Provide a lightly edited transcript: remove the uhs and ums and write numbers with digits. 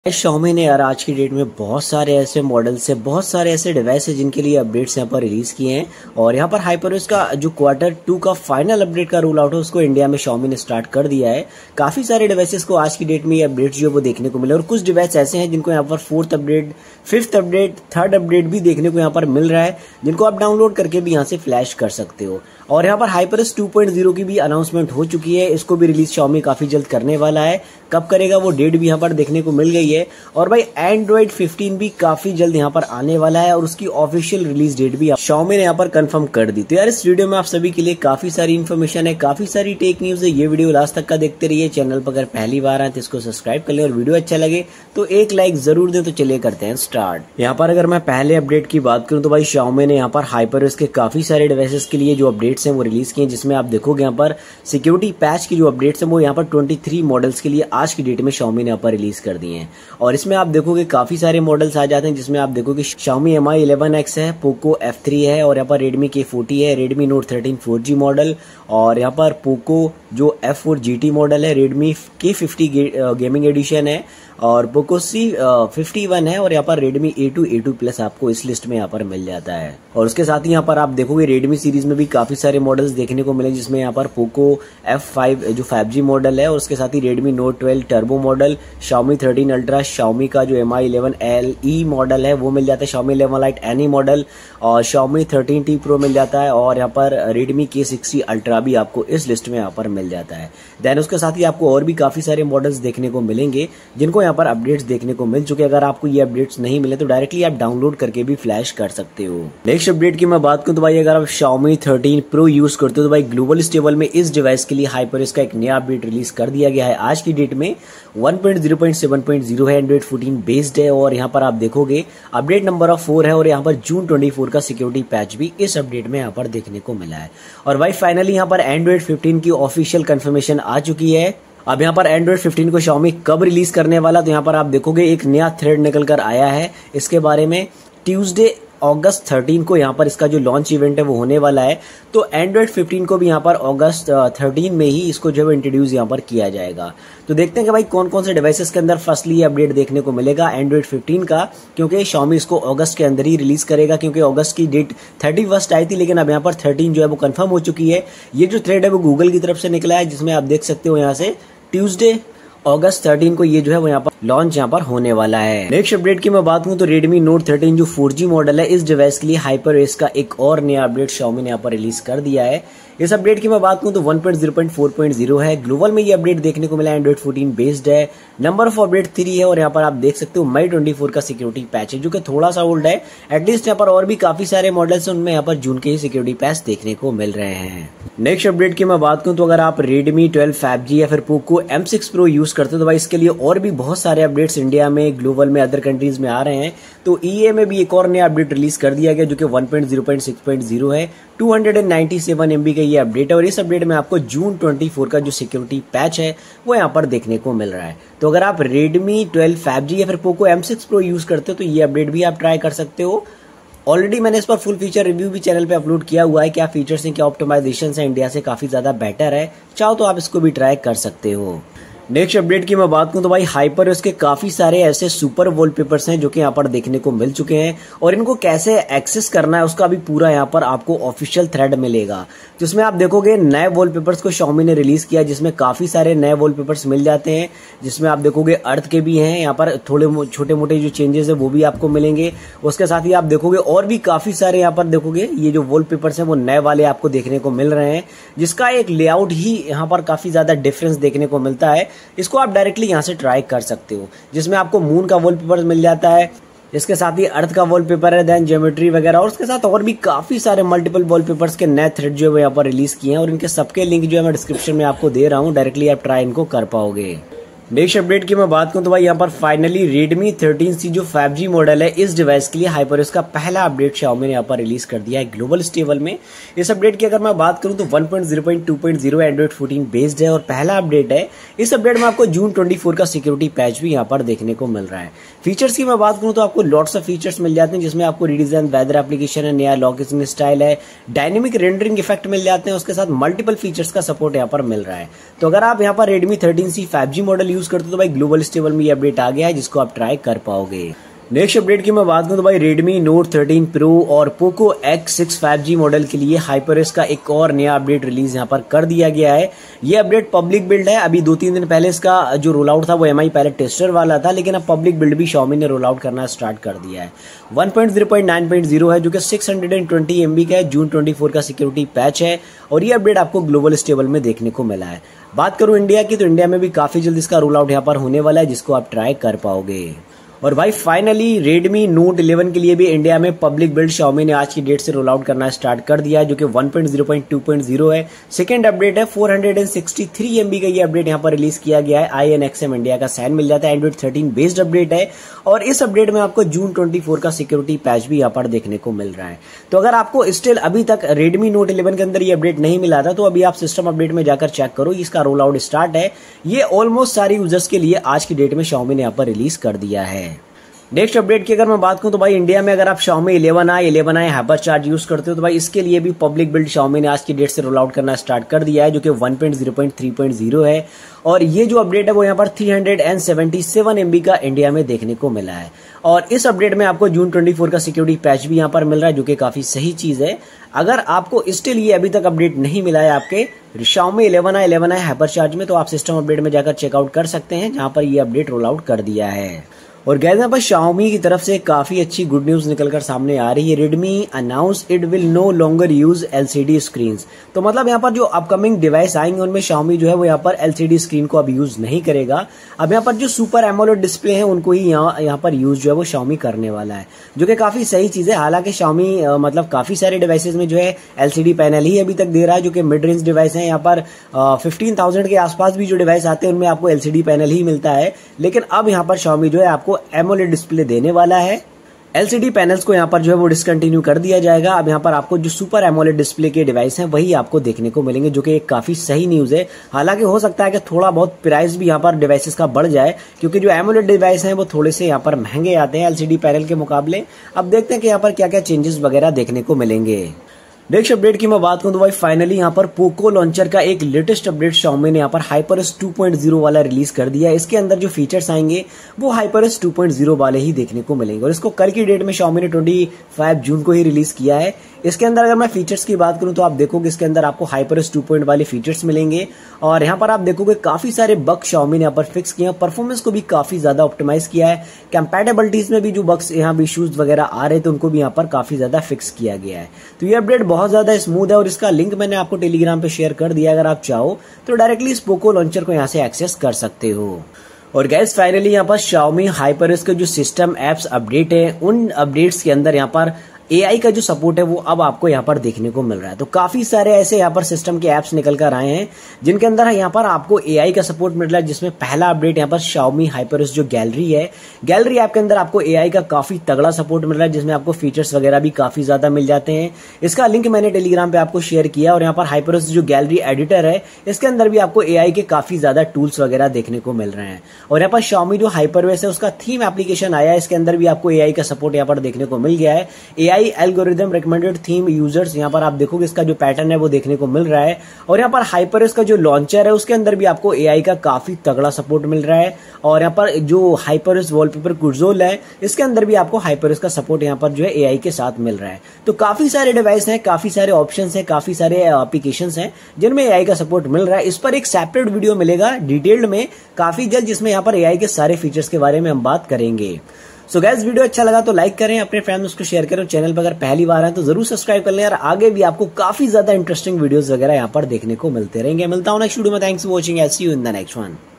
Xiaomi ने यार आज की डेट में बहुत सारे ऐसे मॉडल्स है, बहुत सारे ऐसे डिवाइस है जिनके लिए अपडेट्स यहाँ पर रिलीज किए हैं। और यहाँ पर हाइपरओएस का जो Q2 का फाइनल अपडेट का रोल आउट है उसको इंडिया में Xiaomi ने स्टार्ट कर दिया है। काफी सारे डिवाइसेस को आज की डेट में ये अपडेट्स जो है वो देखने को मिले और कुछ डिवाइस ऐसे हैं जिनको यहाँ पर 4th update, 5th update, 3rd update भी देखने को यहाँ पर मिल रहा है, जिनको आप डाउनलोड करके भी यहाँ से फ्लैश कर सकते हो। और यहाँ पर हाइपरओएस 2.0 की भी अनाउंसमेंट हो चुकी है, इसको भी रिलीज Xiaomi काफी जल्द करने वाला है। कब करेगा वो डेट भी यहाँ पर देखने को मिल गई है। और भाई Android 15 भी काफी जल्द यहाँ पर आने वाला है और उसकी ऑफिशियल रिलीज डेट भी Xiaomi ने यहाँ पर कंफर्म कर दी। तो यार इस वीडियो में आप सभी के लिए काफी सारी इन्फॉर्मेशन है, काफी सारी टेक न्यूज है। ये वीडियो लास्ट तक का देखते रहिए। चैनल पर अगर पहली बार आए तो इसको सब्सक्राइब कर ले और वीडियो अच्छा लगे तो एक लाइक जरूर दे। तो चलिए करते हैं स्टार्ट। यहाँ पर अगर मैं पहले अपडेट की बात करूँ तो भाई Xiaomi ने यहाँ पर हाइपरओएस के काफी सारे डिवाइसेस के लिए जो अपडेट्स हैं वो रिलीज किए, जिसमें आप देखोगे यहाँ पर सिक्योरिटी पैच की जो अपडेट्स हैं वो यहाँ पर 23 मॉडल्स के लिए आज की डेट में Xiaomi ने यहाँ पर रिलीज कर दिए हैं। और इसमें आप देखोगे काफी सारे मॉडल्स आ जाते हैं, जिसमें आप देखोगे Xiaomi Mi 11X है, Poco F3 है और यहाँ पर Redmi K40 है, Redmi Note 13 4G मॉडल और यहाँ पर Poco जो F4 GT मॉडल है, Redmi K50 गेमिंग एडिशन है और Poco C51 है और यहाँ पर Redmi A2 A2 Plus आपको इस लिस्ट में यहाँ पर मिल जाता है। और उसके साथ ही यहाँ पर आप देखोगे Redmi सीरीज में भी काफी सारे मॉडल्स देखने को मिले, जिसमें यहाँ पर Poco F5 जो 5G मॉडल है और उसके साथ ही Redmi Note 12 turbo model, Xiaomi 13 Ultra, Xiaomi का जो Mi 11 LE मॉडल है वो मिल जाता है, Xiaomi 11 Lite Any मॉडल और Xiaomi 13T Pro मिल जाता है और यहाँ पर Redmi K60 Ultra भी आपको इस लिस्ट में यहाँ पर मिल जाता है। देन उसके साथ ही आपको और भी काफी सारे मॉडल्स देखने को मिलेंगे जिनको यहाँ पर अपडेट्स देखने को मिल चुके हैं। अगर आपको ये अपडेट्स नहीं मिले तो डायरेक्टली आप डाउनलोड करके भी फ्लैश कर सकते हो। नेक्स्ट अपडेट की मैं बात करूं तो भाई अगर आप Xiaomi 13 Pro यूज करते हो तो भाई ग्लोबल स्टेबल में इस डिवाइस के लिए हाइपरओएस का एक नया अपडेट रिलीज कर दिया गया है। आज की डेट में 1.0.7.0 है, Android 14 बेस्ड है और यहाँ पर आप देखोगे अपडेट नंबर ऑफ 4 है और यहाँ पर जून 24 का सिक्योरिटी पैच भी इस अपडेट में यहाँ पर देखने को मिला है। और भाई फाइनली यहाँ पर Android 15 की ऑफिशियल कंफर्मेशन आ चुकी है। अब यहाँ पर Android 15 को Xiaomi कब रिलीज करने वाला, तो यहाँ पर आप देखोगे एक नया थ्रेड निकल कर आया है इसके बारे में। ट्यूसडे अगस्त 13 को यहाँ पर इसका जो लॉन्च इवेंट है वो होने वाला है। तो Android 15 को भी यहाँ पर अगस्त 13 में ही इसको जो है इंट्रोड्यूस यहाँ पर किया जाएगा। तो देखते हैं कि भाई कौन कौन से डिवाइसेस के अंदर फर्स्टली ये अपडेट देखने को मिलेगा Android 15 का, क्योंकि Xiaomi इसको अगस्त के अंदर ही रिलीज करेगा, क्योंकि अगस्त की डेट 31 आई थी लेकिन अब यहाँ पर 13 जो है वो कंफर्म हो चुकी है। ये जो थ्रेड है वो गूगल की तरफ से निकला है, जिसमें आप देख सकते हो यहाँ से ट्यूसडे अगस्त 13 को ये जो है वो यहाँ पर लॉन्च यहाँ पर होने वाला है। नेक्स्ट अपडेट की मैं बात करूं तो Redmi Note 13 जो 4G मॉडल है, इस डिवाइस के लिए हाइपरओएस का एक और नया अपडेट Xiaomi ने यहाँ पर रिलीज कर दिया है। इस अपडेट की मैं बात करूं तो 1.0.4.0 है। ग्लोबल में ये अपडेट देखने को मिला, Android 14 बेस्ड है, नंबर ऑफ अपडेट 3 है और यहाँ पर आप देख सकते हो May 24 का सिक्योरिटी पैच है जो कि थोड़ा सा ओल्ड है। एटलीस्ट यहाँ पर और भी काफी सारे मॉडल्स हैं, उनमें यहाँ पर जून के ही सिक्योरिटी पैच देखने को मिल रहे हैं। नेक्स्ट अपडेट की मैं बात करूं तो अगर आप Redmi 12 5G या फिर Poco M6 Pro यूज करते हो तो भाई इसके लिए और भी बहुत सारे अपडेट्स इंडिया में, ग्लोबल में, अदर कंट्रीज में आ रहे हैं। तो EA में भी एक और नया अपडेट रिलीज कर दिया गया जो कि 1.0.6.0 है। 297 MB का ये अपडेट है और इस अपडेट में आपको जून 24 का जो सिक्योरिटी पैच है वो यहाँ पर देखने को मिल रहा है। तो अगर आप Redmi 12 5G या फिर Poco M6 Pro यूज करते हो तो ये अपडेट भी आप ट्राई कर सकते हो। ऑलरेडी मैंने इस पर फुल फीचर रिव्यू भी चैनल पे अपलोड किया हुआ है, क्या फीचर्स हैं, क्या ऑप्टिमाइजेशन है, इंडिया से काफी ज्यादा बेटर है। चाहो तो आप इसको भी ट्राई कर सकते हो। नेक्स्ट अपडेट की मैं बात करूं तो भाई हाइपरओएस के काफी सारे ऐसे सुपर वॉलपेपर्स हैं जो कि यहाँ पर देखने को मिल चुके हैं और इनको कैसे एक्सेस करना है उसका भी पूरा यहाँ पर आपको ऑफिशियल थ्रेड मिलेगा, जिसमें आप देखोगे नए वॉलपेपर्स को Xiaomi ने रिलीज किया, जिसमें काफी सारे नए वॉलपेपर्स मिल जाते हैं, जिसमें आप देखोगे अर्थ के भी हैं, यहाँ पर थोड़े छोटे मोटे जो चेंजेस है वो भी आपको मिलेंगे। उसके साथ ही आप देखोगे और भी काफी सारे यहाँ पर देखोगे ये जो वॉलपेपर्स हैं वो नए वाले आपको देखने को मिल रहे हैं, जिसका एक लेआउट ही यहाँ पर काफी ज्यादा डिफरेंस देखने को मिलता है। इसको आप डायरेक्टली यहाँ से ट्राई कर सकते हो, जिसमें आपको मून का वॉलपेपर मिल जाता है, इसके साथ ही अर्थ का वॉलपेपर है, देन ज्योमेट्री वगैरह और उसके साथ और भी काफी सारे मल्टीपल वॉलपेपर्स के नए थ्रेड जो है वो यहाँ पर रिलीज किए हैं और इनके सबके लिंक जो है मैं डिस्क्रिप्शन में आपको दे रहा हूँ, डायरेक्टली आप ट्राई इनको कर पाओगे। नेक्स्ट अपडेट की मैं बात करूं तो भाई यहाँ पर फाइनली Redmi 13C जो 5G मॉडल है, इस डिवाइस के लिए हाइपरओएस का पहला अपडेट Xiaomi ने यहाँ पर रिलीज कर दिया है ग्लोबल स्टेबल में। इस अपडेट की अगर मैं बात करूं तो 1.0.2.0 Android 14 बेस्ड है और पहला अपडेट है। इस अपडेट में आपको जून 24 का सिक्योरिटी पैच भी यहाँ पर देखने को मिल रहा है। फीचर्स की मैं बात करूं तो आपको लॉट्स ऑफ फीचर्स मिल जाते हैं, जिसमें आपको रीडिजाइन वेदर एप्लीकेशन है, नया लॉकिंग स्टाइल है, डायनेमिक रेंडरिंग इफेक्ट मिल जाते हैं, उसके साथ मल्टीपल फीचर्स का सपोर्ट यहाँ पर मिल रहा है। तो अगर आप यहाँ पर Redmi 13C 5G model use करते हो तो भाई ग्लोबल स्टेबल में ये अपडेट आ गया है जिसको आप ट्राई कर पाओगे। नेक्स्ट अपडेट की मैं बात करूं तो भाई Redmi Note 13 Pro और Poco X6 5G मॉडल के लिए HyperOS का एक और नया अपडेट रिलीज यहां पर कर दिया गया है। ये अपडेट पब्लिक बिल्ड है। अभी 2-3 दिन पहले इसका जो रोल आउट था वो MI पहले टेस्टर वाला था, लेकिन अब पब्लिक बिल्ड भी Xiaomi ने रोल आउट करना स्टार्ट कर दिया है। 1.0.9.0 है जो कि 620 MB का है। जून 24 का सिक्योरिटी पैच है और ये अपडेट आपको ग्लोबल स्टेबल में देखने को मिला है। बात करूं इंडिया की तो इंडिया में भी काफी जल्द इसका रोल आउट यहाँ पर होने वाला है जिसको आप ट्राई कर पाओगे। और भाई फाइनली Redmi Note 11 के लिए भी इंडिया में पब्लिक बिल्ड Xiaomi ने आज की डेट से रोल आउट करना स्टार्ट कर दिया है जो कि 1.0.2.0 है। सेकेंड अपडेट है। 463 MB का ये अपडेट यहाँ पर रिलीज किया गया है। INXM इंडिया का साइन मिल जाता है। Android 13 बेस्ड अपडेट है और इस अपडेट में आपको जून 24 का सिक्योरिटी पैच भी यहाँ पर देखने को मिल रहा है। तो अगर आपको स्टिल अभी तक Redmi Note 11 के अंदर ये अपडेट नहीं मिला था तो अभी आप सिस्टम अपडेट में जाकर चेक करो, इसका रोल आउट स्टार्ट है। ये ऑलमोस्ट सारे यूजर्स के लिए आज की डेट में Xiaomi ने यहाँ पर रिलीज कर दिया है। नेक्स्ट अपडेट की अगर मैं बात करूं तो भाई इंडिया में अगर आप Xiaomi 11i hyper charge use करते हो तो भाई इसके लिए भी पब्लिक बिल्ड Xiaomi ने आज की डेट से रोल आउट करना स्टार्ट कर दिया है जो कि 1.0.3.0 है और ये जो अपडेट है वो यहाँ पर 377 MB का इंडिया में देखने को मिला है। और इस अपडेट में आपको जून 24 का सिक्योरिटी पैच भी यहाँ पर मिल रहा है जो कि काफी सही चीज है। अगर आपको स्टिल ये अभी तक अपडेट नहीं मिला है आपके Xiaomi 11i हाइपर चार्ज में तो आप सिस्टम अपडेट में जाकर चेकआउट कर सकते हैं जहां पर ये अपडेट रोल आउट कर दिया है। और गाइस यहाँ पर Xiaomi की तरफ से काफी अच्छी गुड न्यूज निकलकर सामने आ रही है। Redmi announce it will no longer use LCD screens. तो मतलब यहाँ पर जो अपकमिंग डिवाइस आएंगे उनमें Xiaomi जो है वो यहाँ पर LCD स्क्रीन को अब यूज नहीं करेगा। अब यहाँ पर जो सुपर एमोलेड डिस्प्ले है उनको ही यहाँ पर यूज जो है वो Xiaomi करने वाला है जो कि काफी सही चीज है। हालांकि Xiaomi मतलब काफी सारे डिवाइसेज में जो है LCD पैनल ही अभी तक दे रहा है जो कि मिड रेंज डिवाइस है। यहाँ पर 15,000 के आसपास भी जो डिवाइस आते हैं उनमें आपको LCD पैनल ही मिलता है, लेकिन अब यहाँ पर Xiaomi जो है आपको एमोलेड डिस्प्ले देने वाला है। LCD पैनल्स को यहाँ पर जो है वो डिसकंटिन्यू कर दिया जाएगा। अब यहाँ पर आपको जो सुपर एमोलेड डिस्प्ले के डिवाइस हैं वही आपको देखने को मिलेंगे जो कि एक काफी सही न्यूज है। हालांकि हो सकता है कि थोड़ा बहुत प्राइस भी यहाँ पर डिवाइसेस का बढ़ जाए क्योंकि जो एमोलेड डिवाइस हैं वो थोड़े से यहाँ पर महंगे आते हैं LCD पैनल के मुकाबले। अब देखते हैं कि यहाँ पर क्या क्या चेंजेस वगैरह देखने को मिलेंगे। नेक्स्ट अपडेट की मैं बात करूं तो भाई फाइनली यहाँ पर पोको लॉन्चर का एक लेटेस्ट अपडेट Xiaomi ने यहाँ पर HyperOS 2.0 वाला रिलीज कर दिया है। इसके अंदर जो फीचर्स आएंगे वो HyperOS 2.0 वाले ही देखने को मिलेंगे और इसको कल की डेट में Xiaomi ने 25 जून को ही रिलीज किया है। इसके अंदर अगर मैं फीचर्स की बात करूं तो आप देखोगे इसके अंदर आपको HyperOS 2.0 वाले फीचर्स मिलेंगे और यहाँ पर आप देखोगे काफी सारे बग Xiaomi ने यहाँ पर फिक्स किए हैं। परफॉर्मेंस को भी काफी ज्यादा ऑप्टिमाइज किया है। कंपैटिबिलिटीज में भी जो बग्स यहाँ भी इश्यूज वगैरह आ रहे थे उनको भी यहाँ पर काफी ज्यादा फिक्स किया गया है। तो ये अपडेट बहुत ज्यादा स्मूथ है और इसका लिंक मैंने आपको टेलीग्राम पे शेयर कर दिया। अगर आप चाहो तो डायरेक्टली इस पोको लॉन्चर को यहाँ से एक्सेस कर सकते हो। और गैस फाइनली यहाँ पर Xiaomi HyperOS के जो सिस्टम एप्स अपडेट है उन अपडेट्स के अंदर यहाँ पर AI का जो सपोर्ट है वो अब आपको यहाँ पर देखने को मिल रहा है। तो काफी सारे ऐसे यहाँ पर सिस्टम के एप्स निकल कर आए हैं जिनके अंदर यहाँ पर आपको AI का सपोर्ट मिल रहा है, जिसमें पहला अपडेट यहाँ पर Xiaomi HyperOS जो गैलरी है, गैलरी ऐप के अंदर आपको AI का काफी तगड़ा सपोर्ट मिल रहा है जिसमें आपको फीचर्स वगैरह भी काफी ज्यादा मिल जाते हैं। इसका लिंक मैंने टेलीग्राम पे आपको शेयर किया। और यहाँ पर HyperOS जो गैलरी एडिटर है इसके अंदर भी आपको AI के काफी ज्यादा टूल्स वगैरह देखने को मिल रहे हैं। और यहाँ पर Xiaomi जो HyperOS है उसका थीम एप्लीकेशन आया है, इसके अंदर भी आपको AI का सपोर्ट यहाँ पर देखने को मिल गया है। AI algorithm recommended theme users, यहाँ पर आप देखोगे इसका जो पैटर्न है वो देखने को मिल रहा है। और यहाँ पर HyperOS का जो लॉन्चर है उसके अंदर भी आपको AI का काफी तगड़ा सपोर्ट मिल रहा है। और यहाँ पर जो HyperOS वॉलपेपर कुर्जोल है इसके अंदर भी आपको HyperOS का सपोर्ट यहाँ पर जो है AI के साथ मिल रहा है। तो काफी सारे डिवाइस हैं, काफी सारे ऑप्शंस हैं, काफी सारे एप्लीकेशंस हैं जिनमें AI का सपोर्ट मिल रहा है। इस पर एक सेपरेट वीडियो मिलेगा डिटेल्ड में काफी जल्द जिसमें यहाँ पर AI के सारे फीचर्स के बारे में हम बात करेंगे। सो गाइस वीडियो अच्छा लगा तो लाइक करें, अपने फ्रेंड्स को शेयर करें। चैनल पर अगर पहली बार है तो जरूर सब्सक्राइब कर लें यार, आगे भी आपको काफी ज्यादा इंटरेस्टिंग वीडियोस वगैरह यहाँ पर देखने को मिलते रहेंगे। मिलता हूं नेक्स्ट वीडियो में। Thanks for watching, I see you in the next one.